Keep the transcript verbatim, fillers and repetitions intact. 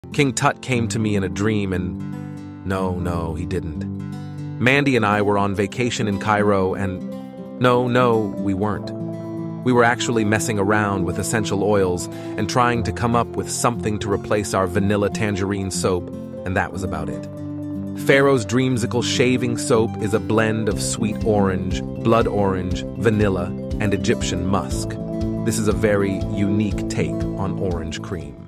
King Tut came to me in a dream and... No, no, he didn't. Mandy and I were on vacation in Cairo and... No, no, we weren't. We were actually messing around with essential oils and trying to come up with something to replace our vanilla tangerine soap, and that was about it. Pharaoh's Dreamsicle shaving soap is a blend of sweet orange, blood orange, vanilla, and Egyptian musk. This is a very unique take on orange cream.